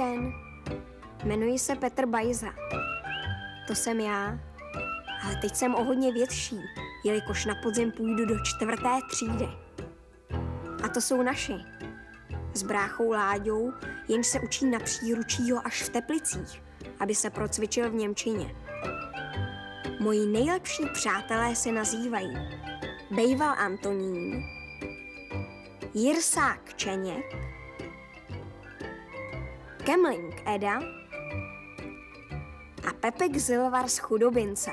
den. Jmenuji se Petr Bajza. To jsem já. Ale teď jsem o hodně větší, jelikož na podzim půjdu do 4. třídy. A to jsou naši. S bráchou Láďou, jenž se učí na příručího až v Teplicích, aby se procvičil v němčině. Moji nejlepší přátelé se nazývají Bejval Antonín, Jirsák Čeněk, Kemling Eda a Pepek Zilvar z Chudobince.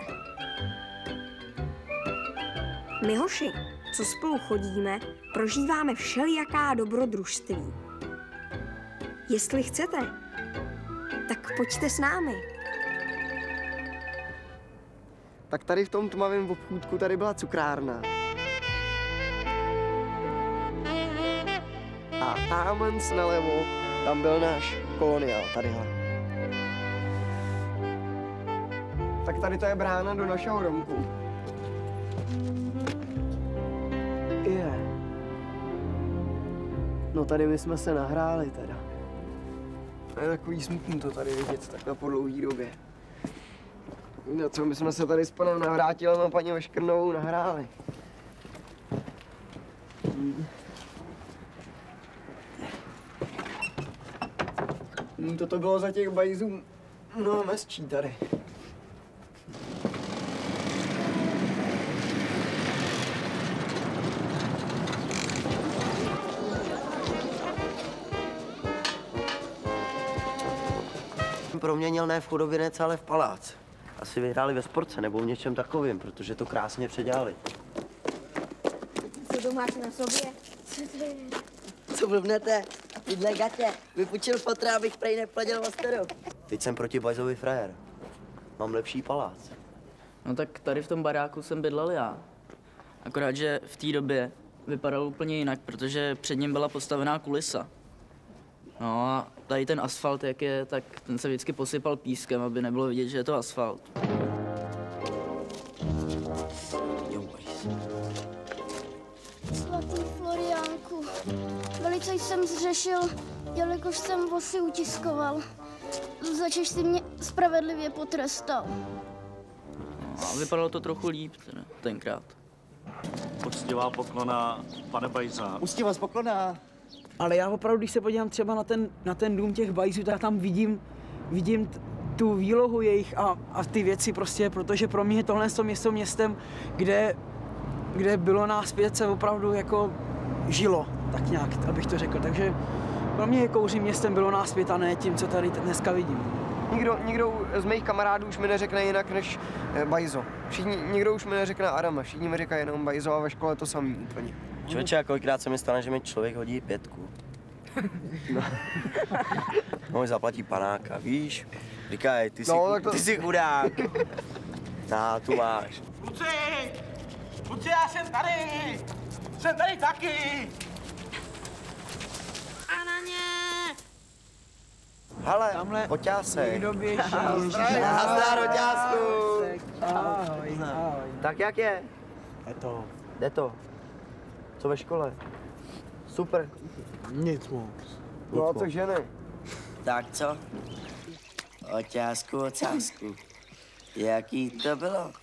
My hoši, co spolu chodíme, prožíváme všelijaká dobrodružství. Jestli chcete, tak pojďte s námi. Tak tady v tom tmavém obchůdku tady byla cukrárna. A tamhle nalevo, tam byl náš koloniál, tadyhle. Tak tady to je brána do našeho domku. No tady my jsme se nahráli teda. To je takový smutný to tady vidět takhle po dlouhý době. No co, my jsme se tady s panem Navrátilem a paní Veškrnovou nahráli. Toto bylo za těch bajzů mnohem hezčí tady. Proměnil ne v Chudobinec, ale v palác. Asi vyhráli ve sportce nebo v něčem takovým, protože to krásně předělali. Co to máš na sobě? Co blbnete? Tyhle gatě. Vypučil fotra, abych prej nepladil osteru. Teď jsem proti Bajzovi frajer. Mám lepší palác. No tak tady v tom baráku jsem bydlel já. Akorát, že v té době vypadal úplně jinak, protože před ním byla postavená kulisa. No a tady ten asfalt, jak je, tak ten se vždycky posypal pískem, aby nebylo vidět, že je to asfalt. Svatý Floriánku, velice jsem zřešil, jelikož jsem vosy utiskoval. Začeš si mě spravedlivě potrestal. No, a vypadalo to trochu líp teda, tenkrát. Poctivá poklona, pane Bajza. Úctivá poklona. Ale já opravdu, když se podívám třeba na ten dům těch Bajzů, tak tam vidím tu výlohu jejich a ty věci prostě, protože pro mě tohle město městem, kde bylo nás 5, se opravdu jako žilo, tak nějak, abych to řekl. Takže pro mě Kouří městem bylo nás 5 a ne tím, co tady dneska vidím. Nikdo z mých kamarádů už mi neřekne jinak než Bajzo. Nikdo už mi neřekne Adama, všichni mi říkají jenom Bajzo a ve škole to samý úplně. Člověče, a kolikrát se mi stane, že mi člověk hodí 5. No, zaplatí panáka, víš? Říkaj, ty jsi chudák. No, tu máš. Kluci, já jsem tady! Jsem tady taky! A na ně! Hele, oťásek. Někdo běží. Nazdar, oťásku. Ahoj. Tak jak je? Jde to. Co ve škole? Super. Nic moc. No a co ženy? Tak co? Ocásku. Jaký to bylo?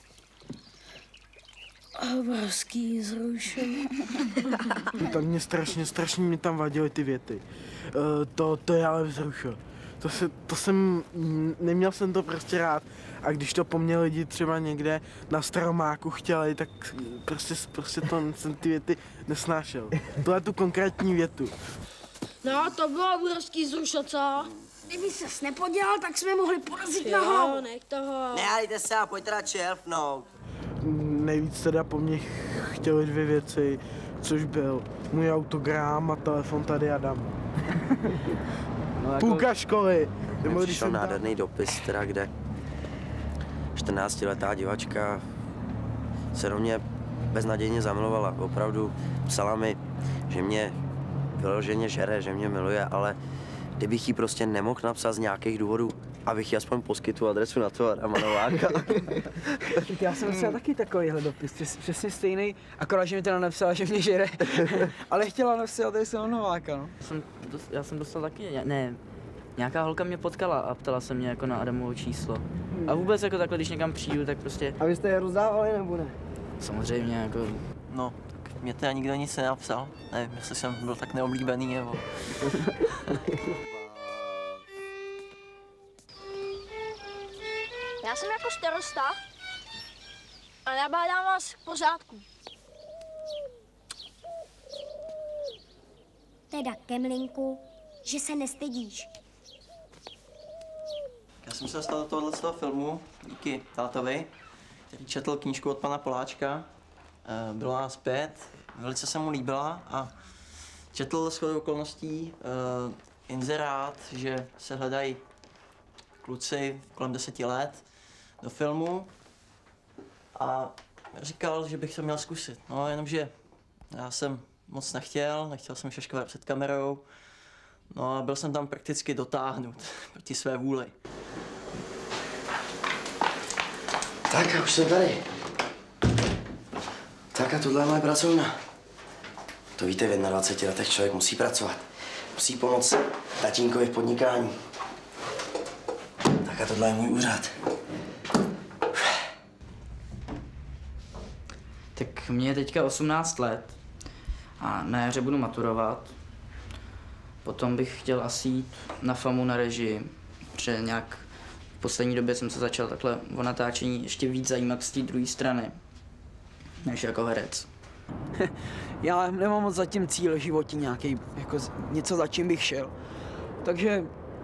Obrovský zrušení. Tak mě strašně mě tam vadily ty věty. To je ale vzrušil. Neměl jsem to prostě rád. A když to po mně lidi třeba někde na Staromáku chtěli, tak prostě jsem ty věty nesnášel. Tohle tu konkrétní větu. No, to bylo obrovský zrušil, co? Kdyby ses nepodělal, tak jsme mohli porazit na hlavu. Nech toho. Nehádejte se a pojďte radši elfnout. Nejvíc teda po mně chtěli 2 věci, což byl můj autogram a telefon tady Adam. No, jako... Půlka školy. Mně přišel nádherný dopis, teda, kde 14letá divačka se do mě beznadějně zamilovala. Opravdu psala mi, že mě vyloženě žere, že mě miluje, ale kdybych jí prostě nemohl napsat z nějakých důvodů, abych jí aspoň poskytl adresu na to Adama Nováka. Já jsem napsal taky takovýhle dopis, přesně stejný, akorát, že mi teda napsala, že mě žere, ale chtěla napsat adresu na Nováka, no. Já jsem dostal taky, ne, Nějaká holka mě potkala a ptala se mě jako na Adamovo číslo. A vůbec jako takhle, když někam přijdu, tak prostě... A vy jste je rozdávali nebo ne? Samozřejmě jako... No, tak mě teda nikdo nic nenapsal. Nevím, jestli jsem byl tak neoblíbený, nebo... Já jsem jako starosta a nabádám vás k pořádku. Teda, Kemlinku, že se nestydíš. Já jsem se dostal do tohoto filmu díky tátovi, který četl knížku od pana Poláčka. Bylo nás 5, velice se mu líbila a četl shodou okolností inzerát, že se hledají kluci kolem 10 let do filmu a říkal, že bych to měl zkusit. No, jenomže já jsem moc nechtěl jsem šaškovat před kamerou. No a byl jsem tam prakticky dotáhnut proti své vůli. Tak, já už jsem tady. Tak a tohle je moje pracovna. To víte, v 21 letech člověk musí pracovat. Musí pomoct tatínkovi v podnikání. Tak a tohle je můj úřad. Tak mně je teďka 18 let a na jaře budu maturovat. Potom bych chtěl asi jít na FAMU na režii, protože nějak v poslední době jsem se začal takhle o natáčení ještě víc zajímat z té druhé strany, než jako herec. Já nemám moc zatím cíl životní nějaký, jako něco, za čím bych šel. Takže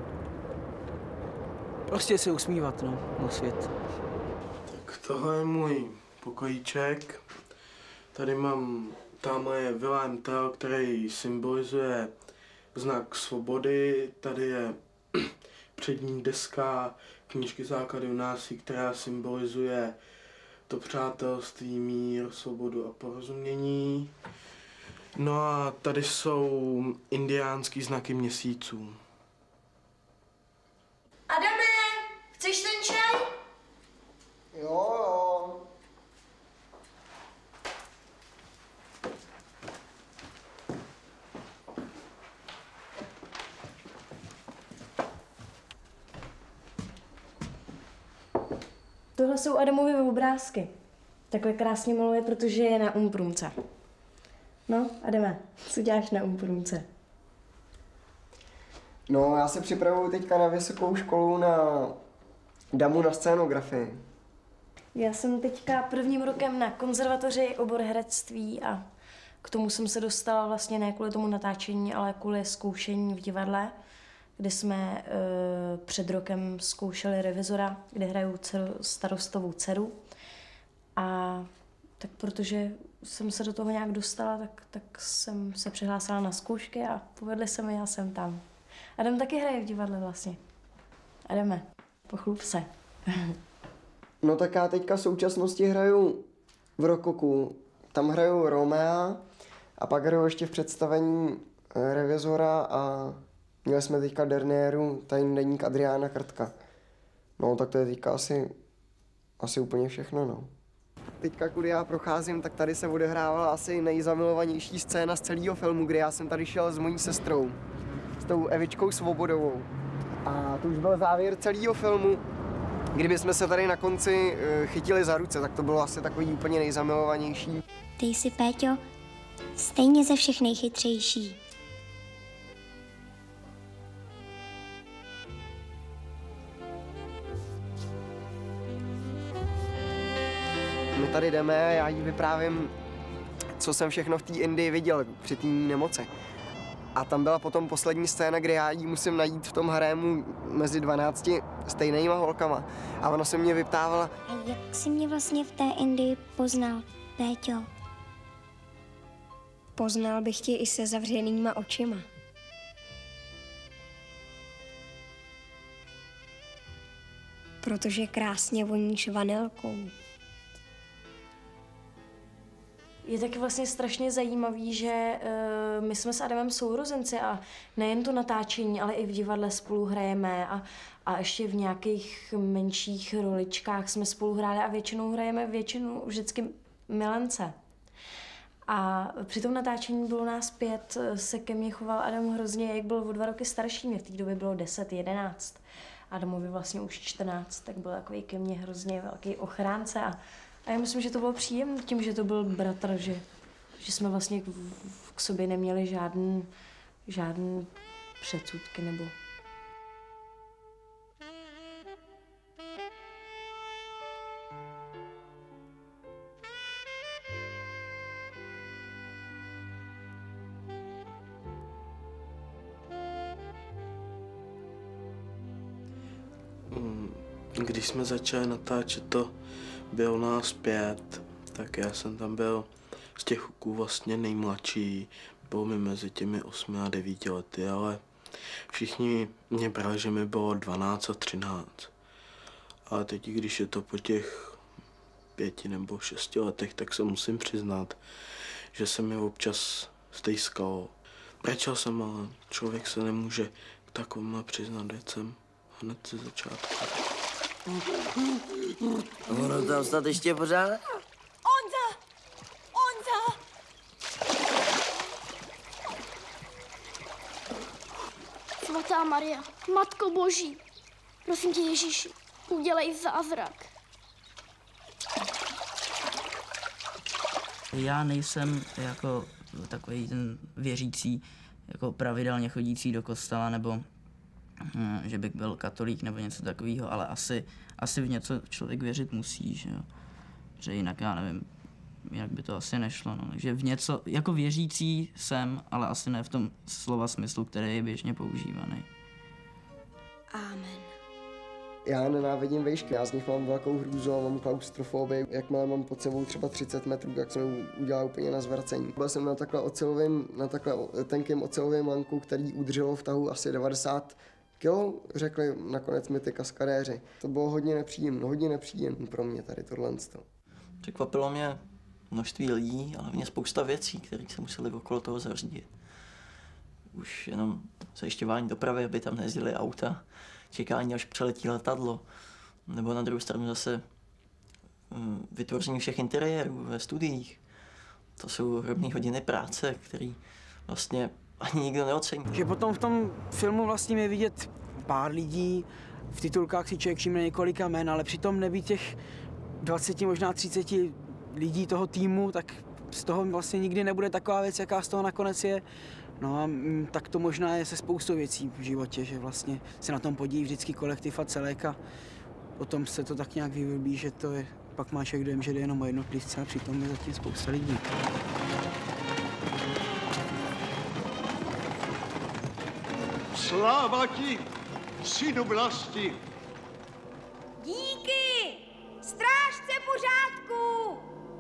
prostě se usmívat, no, na svět. Tak tohle je můj pokojíček. Tady mám, tamhle je Vilém Tell, který symbolizuje znak svobody. Tady je přední deska knížky Základy u násilí, která symbolizuje to přátelství, mír, svobodu a porozumění. No a tady jsou indiánský znaky měsíců. Adame, chceš ten čaj? Jo. Tohle jsou Adamovy obrázky. Takhle krásně maluje, protože je na umprumce. No, Adame, co děláš na umprumce? No, já se připravuju teďka na vysokou školu na damu na scénografii. Já jsem teďka prvním rokem na konzervatoři, obor herectví a k tomu jsem se dostala vlastně ne kvůli tomu natáčení, ale kvůli zkoušení v divadle, kde jsme před rokem zkoušeli Revizora, kde hraju starostovou dceru. A tak protože jsem se do toho nějak dostala, tak jsem se přihlásila na zkoušky a povedly se mi, já jsem tam. Adam taky hraje v divadle vlastně. Adame, pochlup se. No tak já teďka v současnosti hraju v Rokoku. Tam hraju Romea a pak hraju ještě v představení Revizora a měli jsme teďka derniéru Tajný deník Adriána Krtka. No tak to je teďka asi úplně všechno, no. Teďka, kudy já procházím, tak tady se odehrávala asi nejzamilovanější scéna z celého filmu, kdy já jsem tady šel s mojí sestrou, s tou Evičkou Svobodovou. A to už byl závěr celého filmu. Kdybychom se tady na konci chytili za ruce, tak to bylo asi takový úplně nejzamilovanější. Ty jsi, Péťo, stejně ze všech nejchytřejší. My tady jdeme, já jí vyprávím, co jsem všechno v té Indii viděl při té nemoci. A tam byla potom poslední scéna, kde já jí musím najít v tom harému mezi 12 stejnýma holkama. A ona se mě vyptávala. A jak jsi mě vlastně v té Indii poznal, Péťo? Poznal bych tě i se zavřenýma očima. Protože krásně voníš vanilkou. Je taky vlastně strašně zajímavý, že my jsme s Adamem sourozenci a nejen to natáčení, ale i v divadle spolu hrajeme a ještě v nějakých menších roličkách jsme spolu hráli a většinou hrajeme vždycky milence. A při tom natáčení bylo nás 5, se ke mně choval Adam hrozně, jak byl o 2 roky starší, mě v té době bylo 10, 11. Adamovi vlastně už 14, tak byl takový ke mně hrozně velký ochránce a já myslím, že to bylo příjemné tím, že to byl bratr, že jsme vlastně k sobě neměli žádný předsudky nebo... Když jsme začali natáčet, to bylo nás 5, tak já jsem tam byl z těch kluků vlastně nejmladší. Bylo mi mezi těmi 8 a 9 lety, ale všichni mě brali, že mi bylo 12 a 13. Ale teď, když je to po těch 5 nebo 6 letech, tak se musím přiznat, že se mi občas stejskalo. Brečel jsem, ale člověk se nemůže k takovémhle přiznat věcem hned ze začátku. Ono tam snad ještě pořád? Honza! Honza! Svatá Maria, Matko Boží, prosím tě Ježíši, udělej zázrak. Já nejsem jako takový ten věřící, jako pravidelně chodící do kostela, nebo že bych byl katolík nebo něco takového, ale asi v něco člověk věřit musí, že jo. Že jinak já nevím, jinak by to asi nešlo, no. Takže v něco, jako věřící jsem, ale asi ne v tom slova smyslu, který je běžně používaný. Amen. Já nenávidím výšky, já z nich mám velkou hrůzu a mám klaustrofobii. Jakmile mám pod sebou třeba 30 metrů, tak se mi udělá úplně na zvracení. Byl jsem na takhle tenkém ocelovém lanku, který udrželo v tahu asi 90 kilo, řekli nakonec mi ty kaskadéři. To bylo hodně nepříjemné pro mě tady tohle. Překvapilo mě množství lidí, ale hlavně spousta věcí, které se museli okolo toho zařídit. Už jenom zajišťování dopravy, aby tam nejezdily auta, čekání, až přeletí letadlo, nebo na druhou stranu zase vytvoření všech interiérů ve studiích. To jsou hromné hodiny práce, které vlastně ani nikdo neocení. Že potom v tom filmu vlastně je vidět pár lidí, v titulkách si člověk všimne několika jmen, ale přitom nebýt těch 20, možná 30 lidí toho týmu, tak z toho vlastně nikdy nebude taková věc, jaká z toho nakonec je. No a tak to možná je se spoustou věcí v životě, že vlastně se na tom podílí vždycky kolektiv a celek a potom se to tak nějak vyvíjí, že to je, pak máš jak dojem, že jde jenom o jednotlivce a přitom je zatím spousta lidí. Sláva ti, synu vlasti! Díky! Strážce pořádku!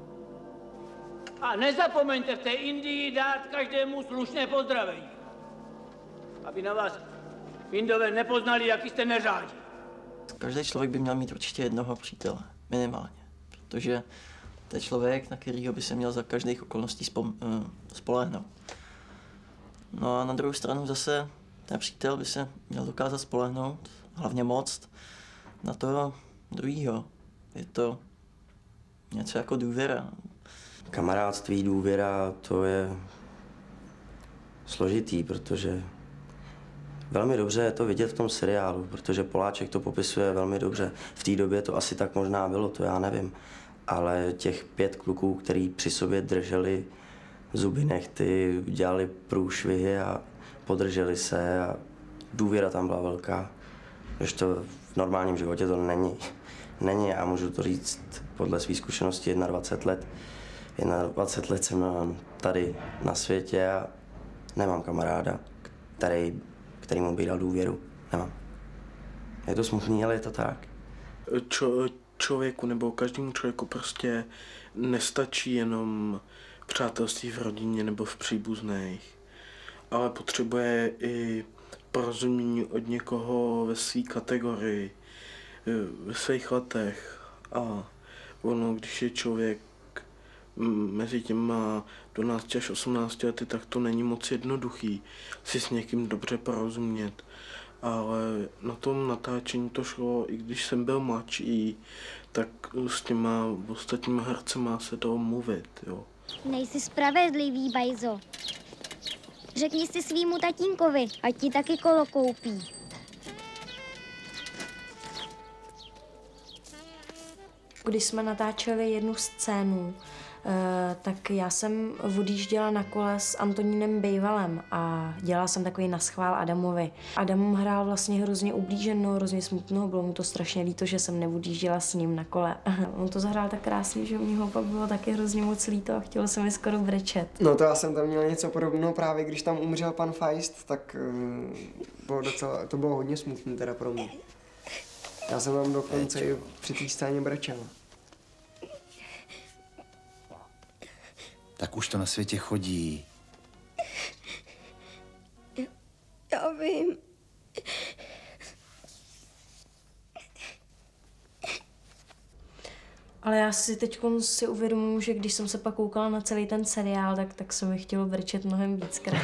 A nezapomeňte v té Indii dát každému slušné pozdravení. Aby na vás Indové nepoznali, jaký jste neřádí. Každý člověk by měl mít určitě jednoho přítele, minimálně. Protože to je člověk, na kterýho by se měl za každých okolností spolehnout. No a na druhou stranu zase ten přítel by se měl dokázat spolehnout, hlavně moct na toho druhýho. Je to něco jako důvěra. Kamarádství, důvěra, to je složitý, protože velmi dobře je to vidět v tom seriálu, protože Poláček to popisuje velmi dobře. V té době to asi tak možná bylo, to já nevím. Ale těch 5 kluků, který při sobě drželi zuby nehty, dělali průšvihy a podrželi se a důvěra tam byla velká. Když to v normálním životě to není, já můžu to říct podle své zkušenosti 21 let. 21 let jsem tady na světě a nemám kamaráda, který mu by dal důvěru. Nemám. Je to smutný, ale je to tak. Člověku nebo každému člověku prostě nestačí jenom přátelství v rodině nebo v příbuzných, ale potřebuje i porozumění od někoho ve své kategorii, ve svých letech. A ono, když je člověk mezi těma 12 až 18 lety, tak to není moc jednoduchý si s někým dobře porozumět. Ale na tom natáčení to šlo, i když jsem byl mladší, tak s těma ostatníma hercema se dalo mluvit, jo. Nejsi spravedlivý, Bajzo. Řekni si svýmu tatínkovi, ať ti taky kolo koupí. Když jsme natáčeli jednu scénu, tak já jsem odjížděla na kole s Antonínem Bejvalem a dělala jsem takový naschvál Adamovi. Adam hrál vlastně hrozně ublíženo, hrozně smutno, bylo mu to strašně líto, že jsem neodjížděla s ním na kole. On to zahrál tak krásně, že mě ho pak bylo taky hrozně moc líto a chtělo se mi skoro brečet. No to já jsem tam měl něco podobného právě, když tam umřel pan Feist, tak to bylo hodně smutné teda pro mě. Já jsem tam dokonce i při té scéně brečel. Tak už to na světě chodí. Já vím. Ale já si teď si uvědomuji, že když jsem se pak koukala na celý ten seriál, tak se mi chtělo brečet mnohem víckrát.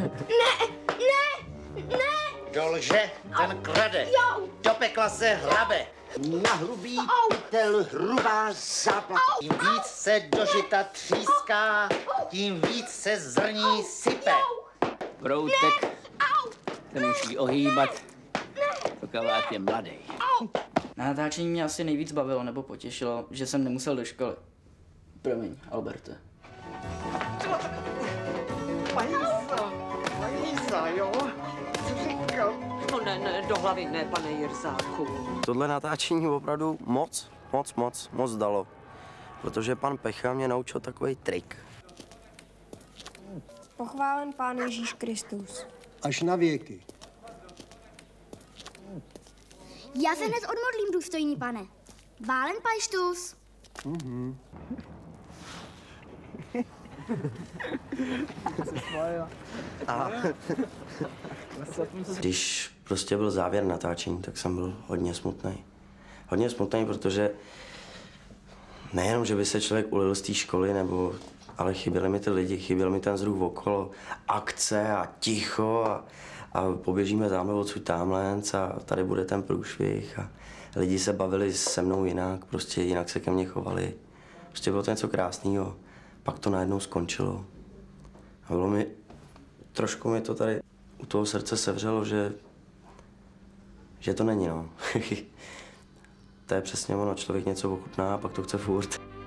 Kdo lže, ten krade. Do pekla se hrabe. Na hrubý pytel hrubá záplata. Tím víc se do žita tříská, tím víc se zrní sype. Proutek se musí ohýbat, dokud je mladý. Na natáčení mě asi nejvíc bavilo nebo potěšilo, že jsem nemusel do školy. Promiň, Alberte. Bajza, jo? Co říkal? No ne, do hlavy ne, pane Jirzáku. Tohle natáčení opravdu moc dalo. Protože pan Pecha mě naučil takový trik. Pochválen Pán Ježíš Kristus. Až na věky. Já se hned odmodlím, důstojný pane. Válen Pajštus. Když prostě byl závěr natáčení, tak jsem byl hodně smutný. Hodně smutný, protože nejenom, že by se člověk ulil z té školy, ale chyběli mi ty lidi, chyběl mi ten vzruch okolo, akce a ticho a poběžíme tamhle odsud tamhlenc a tady bude ten průšvih a lidi se bavili se mnou jinak, prostě jinak se ke mně chovali. Prostě bylo to něco krásného. Pak to najednou skončilo. A bylo mi, trošku mi to tady u toho srdce sevřelo, že to není, no. To je přesně ono, člověk něco ochutná a pak to chce furt.